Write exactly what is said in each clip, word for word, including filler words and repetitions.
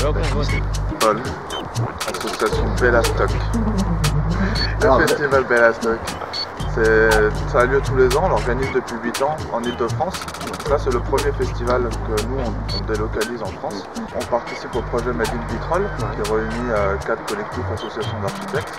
Alors qu'on voit. Paul, association Bellastock. Le Alors, festival Bellastock. Ça a lieu tous les ans, on l'organise depuis huit ans en Ile-de-France. Ça c'est le premier festival que nous on, on délocalise en France. On participe au projet Made in Vitrolles qui réunit euh, quatre collectifs, associations d'architectes.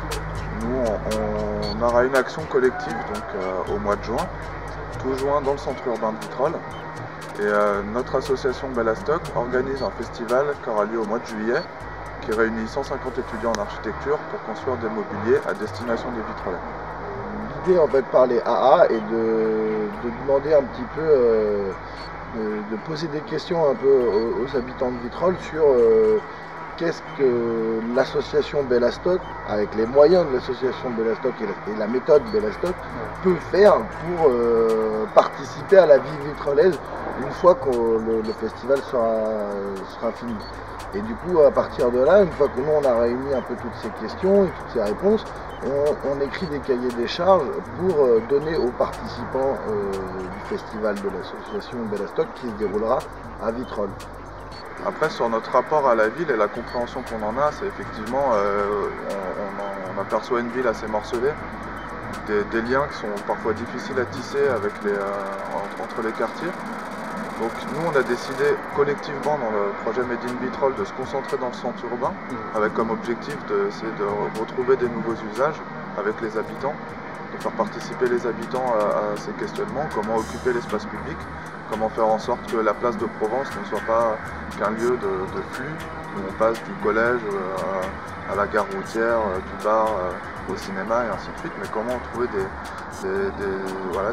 Nous on, on aura une action collective donc, euh, au mois de juin, tout juin dans le centre urbain de Vitrolles. Et euh, notre association Bellastock organise un festival qui aura lieu au mois de juillet, qui réunit cent cinquante étudiants en architecture pour construire des mobiliers à destination des Vitrolais. L'idée en fait par les A A est de, de demander un petit peu, euh, de, de poser des questions un peu aux, aux habitants de Vitrolles sur euh, qu'est-ce que l'association Bellastock, avec les moyens de l'association Bellastock et la, et la méthode Bellastock, peut faire pour euh, participer à la vie vitrolaise une fois que le, le festival sera, sera fini. Et du coup, à partir de là, une fois que nous on a réuni un peu toutes ces questions et toutes ces réponses, on, on écrit des cahiers des charges pour euh, donner aux participants euh, du festival de l'association Bellastock qui se déroulera à Vitrolles. Après, sur notre rapport à la ville et la compréhension qu'on en a, c'est effectivement, euh, on, on, on aperçoit une ville assez morcelée, des, des liens qui sont parfois difficiles à tisser avec les, euh, entre, entre les quartiers. Donc nous, on a décidé collectivement dans le projet Made in Vitrolles de se concentrer dans le centre urbain, avec comme objectif d'essayer de retrouver des nouveaux usages avec les habitants, de faire participer les habitants à, à ces questionnements, comment occuper l'espace public, comment faire en sorte que la place de Provence ne soit pas qu'un lieu de, de flux, où on passe du collège à, à la gare routière, du bar au cinéma et ainsi de suite, mais comment trouver des, des, des, voilà,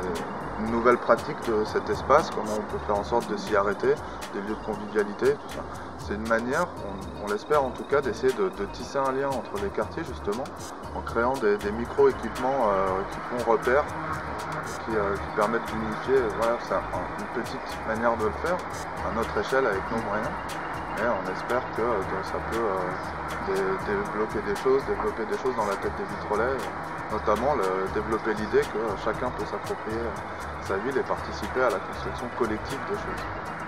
des nouvelles pratiques de cet espace, comment on peut faire en sorte de s'y arrêter, des lieux de convivialité, tout ça. C'est une manière, on, on l'espère en tout cas, d'essayer de, de tisser un lien entre les quartiers justement, en créant des, des micro-équipements euh, qui font repère, qui, euh, qui permettent d'unifier. Voilà, c'est une petite manière de le faire, à notre échelle, avec nos moyens. Et on espère que, que ça peut euh, dé, débloquer des choses, développer des choses dans la tête des Vitrolais, notamment le, développer l'idée que chacun peut s'approprier sa ville et participer à la construction collective des choses.